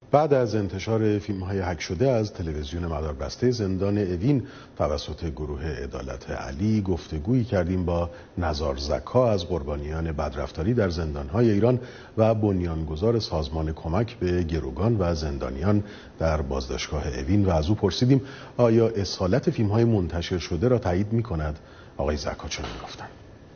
بعد از انتشار فیلم‌های هک شده از تلویزیون مداربسته زندان اوین توسط گروه عدالت علی گفتگویی کردیم با نزار زکا از قربانیان بدرفتاری در زندان‌های ایران و بنیانگذار سازمان کمک به گروگان و زندانیان در بازداشتگاه اوین و از او پرسیدیم آیا اصالت فیلم‌های منتشر شده را تایید می‌کند؟ آقای زکا چنین گفتند.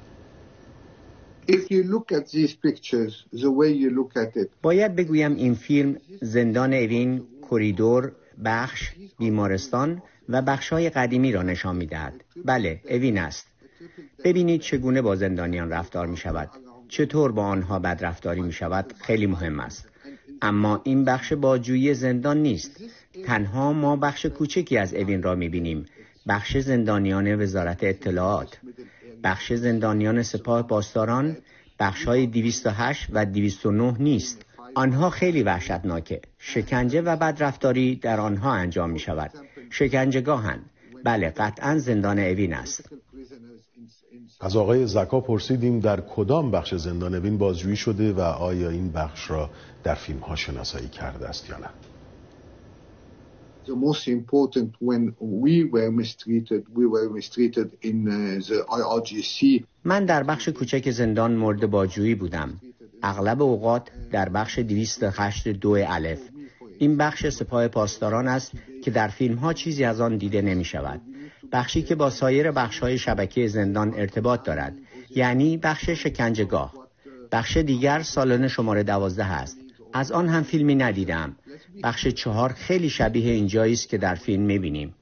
باید بگویم این فیلم زندان اوین، کریدور، بخش، بیمارستان و بخش‌های قدیمی را نشان می‌دهد. بله، اوین است. ببینید چگونه با زندانیان رفتار می‌شود. چطور با آنها بدرفتاری می‌شود خیلی مهم است. اما این بخش بازجویی زندان نیست. تنها ما بخش کوچکی از اوین را می‌بینیم. بخش زندانیان وزارت اطلاعات، بخش زندانیان سپاه پاسداران، بخش‌های 208 و 209 نیست. آنها خیلی وحشتناکه. شکنجه و بدرفتاری در آنها انجام می شود. شکنجهگاهند. بله، قطعاً زندان اوین است. از آقای زکا پرسیدیم در کدام بخش زندان اوین بازجویی شده و آیا این بخش را در فیلم‌ها شناسایی کرده است یا نه. The most important when we were mistreated in the IRGC. من در بخش کوچک زندان مورد بازجویی بودم. اغلب اوقات در بخش 208 الف. این بخش سپاه پاسداران است که در فیلم‌ها چیزی از آن دیده نمی‌شود. بخشی که با سایر بخش‌های شبکه زندان ارتباط دارد، یعنی بخش شکنجهگاه. بخش دیگر سالن شماره 12 است. از آن هم فیلمی ندیدم. بخش 4 خیلی شبیه اینجایی است که در فیلم می‌بینیم.